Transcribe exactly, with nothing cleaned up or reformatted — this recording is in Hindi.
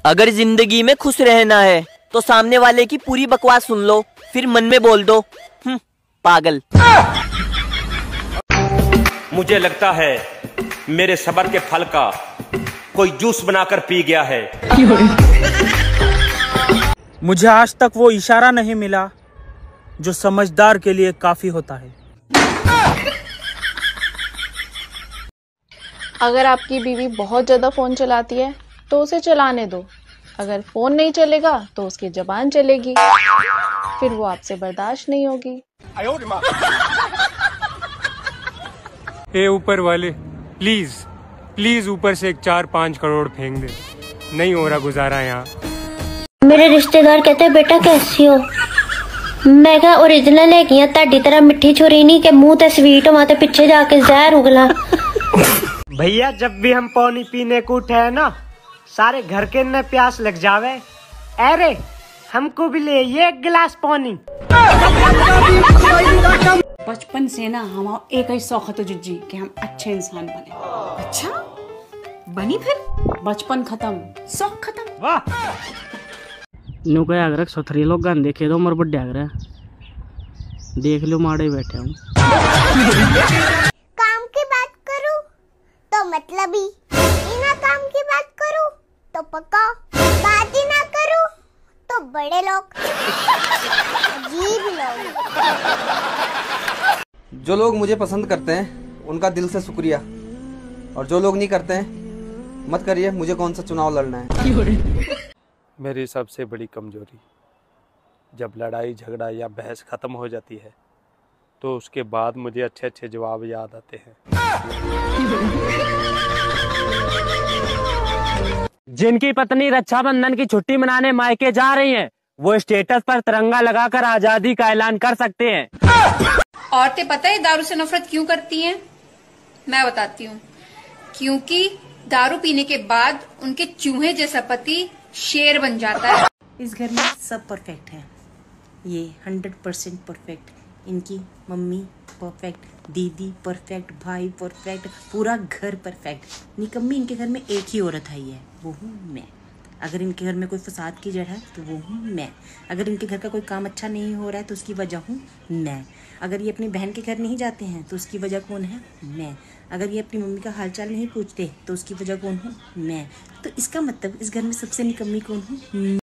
अगर जिंदगी में खुश रहना है तो सामने वाले की पूरी बकवास सुन लो, फिर मन में बोल दो हम्म पागल। मुझे लगता है मेरे सब्र के फल का कोई जूस बनाकर पी गया है। मुझे आज तक वो इशारा नहीं मिला जो समझदार के लिए काफी होता है। अगर आपकी बीवी बहुत ज्यादा फोन चलाती है तो उसे चलाने दो। अगर फोन नहीं चलेगा तो उसकी जबान चलेगी, फिर वो आपसे बर्दाश्त नहीं होगी। ए ऊपर वाले, प्लीज प्लीज ऊपर से एक चार पाँच करोड़ फेंक दे, नहीं हो रहा गुजारा यहाँ। मेरे रिश्तेदार कहते हैं बेटा कैसी हो, मैं क्या ओरिजिनल है कि ताड़ी तरह मिठी छुरी नहीं के मुंह ते स्वीट माते पीछे जाके जहर उगला। भैया जब भी हम पानी पीने को उठे है ना, सारे घर के न प्यास लग जावे, अरे हमको भी ले ये एक गिलास पानी। बचपन से ना हम एक ही शौक है तो जिज्जी कि हम अच्छे इंसान बने। अच्छा बनी, फिर बचपन खत्म, शौक खत्म। वाह नो क्या अगर सोथरी लोग गान देखे तो मर बड्डे अगर देख लो माड़े बैठे हूँ। काम की बात करूँ तो मतलब ही, बिना काम की बात करूँ तो पक्का, बात ही ना करूँ तो बड़े लोग, अजीब लोग। जो लोग मुझे पसंद करते हैं उनका दिल से शुक्रिया, और जो लोग नहीं करते हैं मत करिए, मुझे कौन सा चुनाव लड़ना है। मेरी सबसे बड़ी कमजोरी, जब लड़ाई झगड़ा या बहस खत्म हो जाती है तो उसके बाद मुझे अच्छे अच्छे जवाब याद आते हैं। जिनकी पत्नी रक्षाबंधन की छुट्टी मनाने मायके जा रही हैं, वो स्टेटस पर तिरंगा लगाकर आजादी का ऐलान कर सकते हैं। औरतें पता है दारू से नफरत क्यों करती हैं? मैं बताती हूँ। क्योंकि दारू पीने के बाद उनके चूहे जैसा पति शेर बन जाता है। इस घर में सब परफेक्ट है, ये हंड्रेड परसेंट परफेक्ट। इनकी मम्मी परफेक्ट, दीदी परफेक्ट, भाई परफेक्ट, पूरा घर परफेक्ट। निकम्मी इनके घर में एक ही औरत आई है, वो हूँ मैं। अगर इनके घर में कोई फसाद की जड़ है तो वो हूँ मैं। अगर इनके घर का कोई काम अच्छा नहीं हो रहा है तो उसकी वजह हूँ मैं। अगर ये अपनी बहन के घर नहीं जाते हैं तो उसकी वजह कौन है? मैं। अगर ये अपनी मम्मी का हालचाल नहीं पूछते तो उसकी वजह कौन हूँ? मैं। तो इसका मतलब इस घर में सबसे निकम्मी कौन हूँ?